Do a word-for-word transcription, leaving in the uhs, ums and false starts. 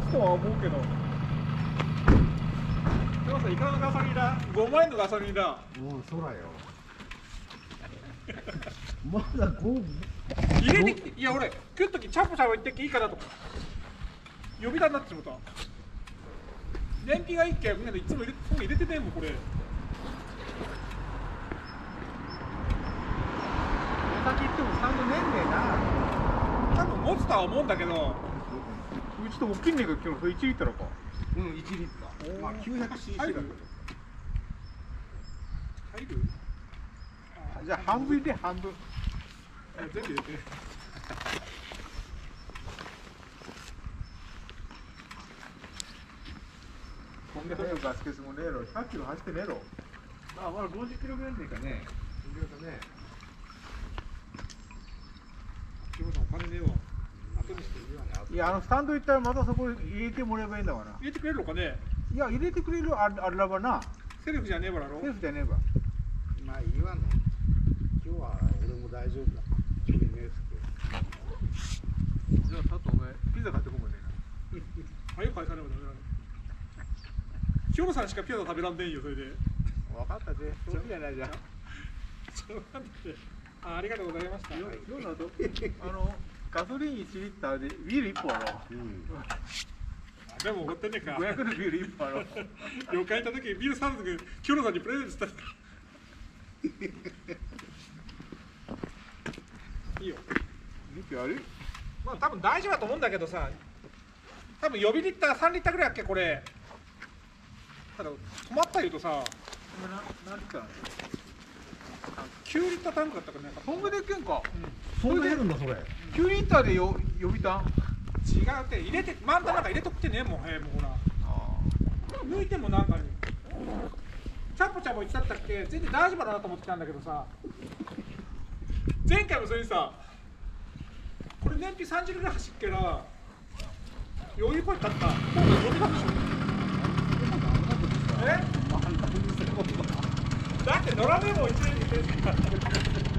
とは思うけど。でもさ、いかがガソリンだごまんえんのガソリンだ。 もうそらよ。まだご入れてきて、いや俺食うときチャプチャプ言ってきていいかなとか呼び出になってしまった。燃費がいいっけ、みんなでいつも入れ入れてねえもんこれ。 先行ってもさんどねんねえな。 多分持つとは思うんだけど、うちと大きいねんが今日それいちリットルか。 うんいちリッター。まあ きゅうひゃくシーシー だけど。 入る？ じゃあ半分入れ半分。 全部入れて。 今月のガスケツもねえろ。ひゃっキロ走ってねえろ。まあまだごじゅっキロぐらいでいいかね。いろいろとね。 キムさんお金ねえわ。後にしていいわね。 いやあのスタンド行ったらまたそこ入れてもらえばいいんだから。 入れてくれるのかね。 いや入れてくれるああらばな。 セルフじゃねえばだろ。 セーフじゃねえば。 まあいいわね。今日は俺も大丈夫だ。ちょいねえすけ。 じゃあさっとお前ピザ買ってこもねえな。 早く返さねばダメだね。ヒョロさんしかピザ食べらんねえよそれで。 分かったぜ。そうじゃないじゃん。 そうなんだって。あ、ありがとうございました。 今日のとあのガソリンいちリッターでビールいっぽんあろ。 うん。 でもおごってんねえか。 ごひゃくのビールいっぽんあろ。 旅館行った時ビールサービスキョロさんにプレゼントしたんだ。いいよ。 リップある？ まあ多分大丈夫だと思うんだけどさ、多分予備リッターさんリッターぐらいだっけこれ。ただ止まった言うとさ、 今な何リッターなの？ きゅうリッタータンクだったからね。 そんぐらいいけんか。 そんな減るんだそれ。 きゅうリッターでよ予備タン。 違うって入れて満タンなんか入れとくってねえもん。へえもうほら。抜いてもなんかに。チャポチャポ言ってたっけ、全然大丈夫だなと思ってたんだけどさ。前回もそれにさ、これ燃費さんじゅうぐらい走っけら。余裕こいだった。今度呼び出すでしょ。え？だって乗らねえもん一年に。